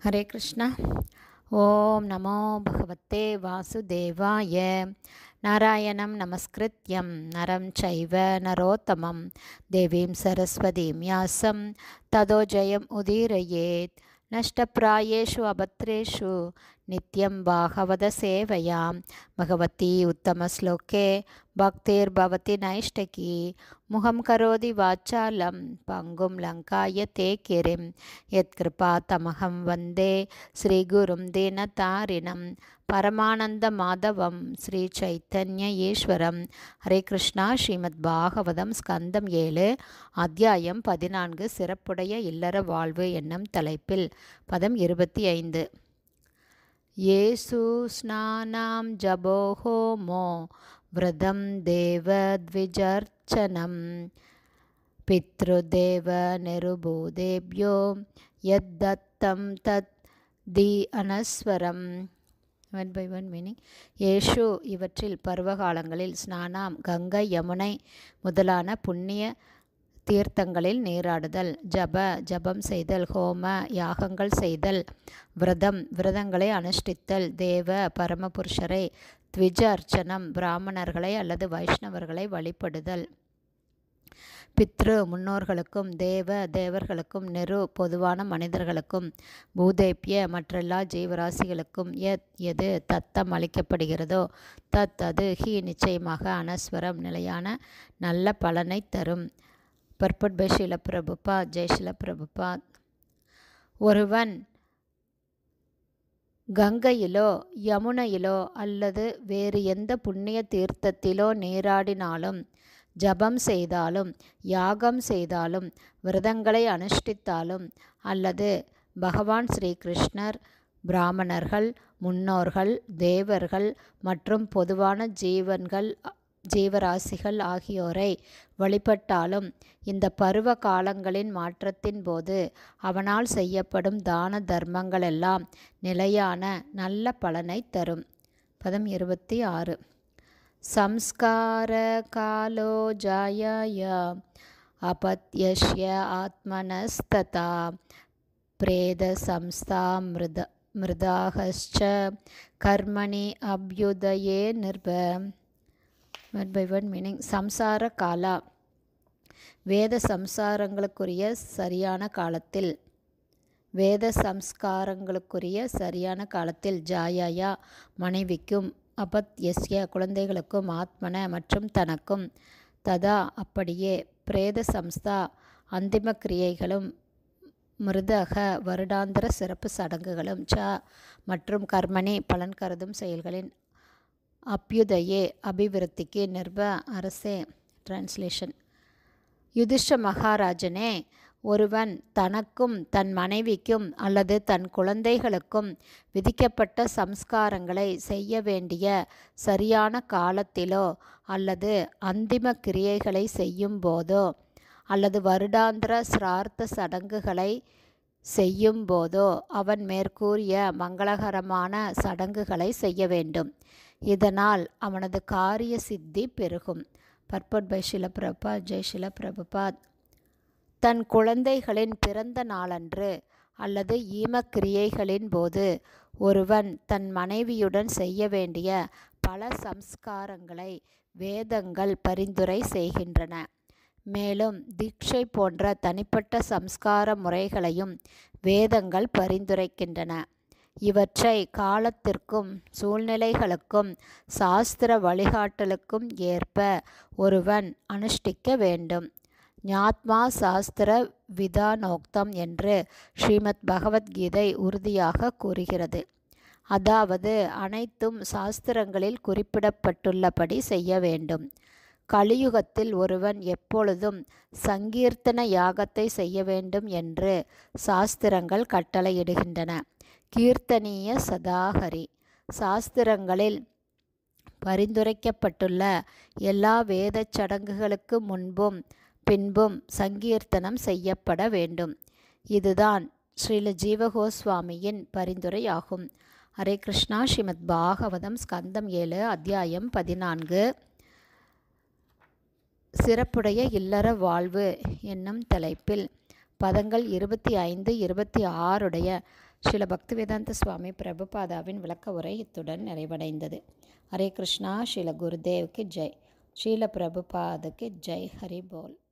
ஹரே கிருஷ்ணா. ஓம் நமோ பகவத்தே வாசுதேவாய. நாராயணம் நமஸ்கிருத்யம் நரம் சைவ நரோத்தமம் தேவீம் சரஸ்வதீம் யாசம் ததோ ஜெயம் உதீரயேத். நஷ்டப்ராயேஷு அபத்ரேஷு நித்யம் பாகவத சேவையாம் பகவதி உத்தமஸ்லோகே பக்திர்பவதி நைஷ்டகி. முகம் கரோதி வாச்சாலம் பங்கும் லங்காய தே கிரிம் யத்கிருபா தமகம் வந்தே ஸ்ரீகுரும் தீனதாரிணம் பரமானந்த மாதவம் ஸ்ரீ சைத்தன்ய ஈஸ்வரம். ஹரே கிருஷ்ணா. ஸ்ரீமத் பாகவதம் ஸ்கந்தம் 7 அத்தியாயம் 14 சிறப்புடைய இல்லற வாழ்வு என்னும் தலைப்பில் பதம் 25. ஏசு ஸ்நானாம் ஜபோஹோமோ விரதம் தேவத்விஜர்ச்சனம் பித்ருதேவ நிருபூதேப்யோ யத்தத்தம் தத் தி அனஸ்வரம். 1 by 1 மீனிங். ஏஷு இவற்றில் பருவகாலங்களில் ஸ்நானாம் கங்கை யமுனை முதலான புண்ணிய தீர்த்தங்களில் நீராடுதல், ஜபம் செய்தல், ஹோம யாகங்கள் செய்தல், விரதங்களை அனுஷ்டித்தல், தேவ பரமபுருஷரை, த்விஜ அர்ச்சனம் பிராமணர்களை அல்லது வைஷ்ணவர்களை வழிபடுதல், பித்ரு முன்னோர்களுக்கும், தேவர்களுக்கும், நிரு பொதுவான மனிதர்களுக்கும், பூதேப்பிய மற்றெல்லா ஜீவராசிகளுக்கும், எது தத்தம் அளிக்கப்படுகிறதோ தத் அது ஹி நிச்சயமாக அனஸ்வரம் நிலையான நல்ல பலனை தரும். Purport by Srila Prabhupad. ஜெய் ஷீல பிரபுபாத். ஒருவன் கங்கையிலோ யமுனையிலோ அல்லது வேறு எந்த புண்ணிய தீர்த்தத்திலோ நீராடினாலும், ஜபம் செய்தாலும், யாகம் செய்தாலும், விரதங்களை அனுஷ்டித்தாலும் அல்லது பகவான் ஸ்ரீகிருஷ்ணர், பிராமணர்கள், முன்னோர்கள், தேவர்கள் மற்றும் பொதுவான ஜீவராசிகள் ஆகியோரை வழிபட்டாலும், இந்த பருவ காலங்களின் மாற்றத்தின் போது அவனால் செய்யப்படும் தான தர்மங்களெல்லாம் நிலையான நல்ல பலனை தரும். பதம் 26. சம்ஸ்கார காலோ ஜாயாய அபத்யஸ்ய ஆத்மனஸ்ததா பிரேத சம்ஸ்தா மிருதாகஸ்ச கர்மணி அப்யுதயே நிர்ப. 1 by 1 மீனிங். சம்சார காலா வேத சம்ஸ்காரங்களுக்குரிய சரியான காலத்தில் ஜாயாயா மனைவிக்கும், அபத்யஸ்ய குழந்தைகளுக்கும், ஆத்மன மற்றும் தனக்கும், ததா அப்படியே, பிரேத சம்ஸ்தா அந்திம கிரியைகளும், மிருதக வருடாந்திர சிறப்பு சடங்குகளும், ச மற்றும் கர்மணி பலன் கருதும் செயல்களின், அப்யுதயே அபிவிருத்திக்கு, நிர்ப அரசே. டிரான்ஸ்லேஷன். யுதிஷ்ட மகாராஜனே, ஒருவன் தனக்கும் தன் மனைவிக்கும் அல்லது தன் குழந்தைகளுக்கும் விதிக்கப்பட்ட சம்ஸ்காரங்களை செய்ய வேண்டிய சரியான காலத்திலோ அல்லது அந்திம கிரியைகளை செய்யும் போதோ அல்லது வருடாந்திர சிரார்த்த சடங்குகளை செய்யும் போதோ அவன் மேற்கூறிய மங்களகரமான சடங்குகளை செய்ய வேண்டும். இதனால் அவனது காரிய சித்தி பெருகும். Purport by Srila Prabhupad. ஜெய் ஷீல பிரபுபாத். தன் குழந்தைகளின் பிறந்த நாளன்று அல்லது ஈமக்கிரியைகளின் போது ஒருவன் தன் மனைவியுடன் செய்ய வேண்டிய பல சம்ஸ்காரங்களை வேதங்கள் பரிந்துரை செய்கின்றன. மேலும் தீட்சை போன்ற தனிப்பட்ட சம்ஸ்கார முறைகளையும் வேதங்கள் பரிந்துரைக்கின்றன. இவற்றை காலத்திற்கும் சூழ்நிலைகளுக்கும் சாஸ்திர வழிகாட்டலுக்கும் ஏற்ப ஒருவன் அனுஷ்டிக்க வேண்டும். ஞாத்மா சாஸ்திர விதானோக்தம் என்று ஸ்ரீமத் பகவத்கீதை உறுதியாக கூறுகிறது. அதாவது அனைத்தும் சாஸ்திரங்களில் குறிப்பிடப்பட்டுள்ளபடி செய்ய வேண்டும். கலியுகத்தில் ஒருவன் எப்பொழுதும் சங்கீர்த்தன யாகத்தை செய்ய வேண்டும் என்று சாஸ்திரங்கள் கட்டளையிடுகின்றன. கீர்த்தனீய சதாஹரி. சாஸ்திரங்களில் பரிந்துரைக்கப்பட்டுள்ள எல்லா வேத சடங்குகளுக்கு முன்பும் பின்பும் சங்கீர்த்தனம் செய்யப்பட வேண்டும். இதுதான் ஸ்ரீல ஜீவகோஸ்வாமியின் பரிந்துரை ஆகும். ஹரே கிருஷ்ணா. ஸ்ரீமத் பாகவதம் ஸ்கந்தம் 7 அத்தியாயம் 14 சிறப்புடைய இல்லற வாழ்வு என்னும் தலைப்பில் பதங்கள் 25, 26 ஸ்ரீல பக்திவேதாந்த சுவாமி பிரபுபாதாவின் விளக்க உரை இத்துடன் நிறைவடைந்தது. ஹரே கிருஷ்ணா. ஸ்ரீல குருதேவ்க்கு ஜெய். ஸ்ரீல பிரபுபாதுக்கு ஜெய். ஹரி போல்.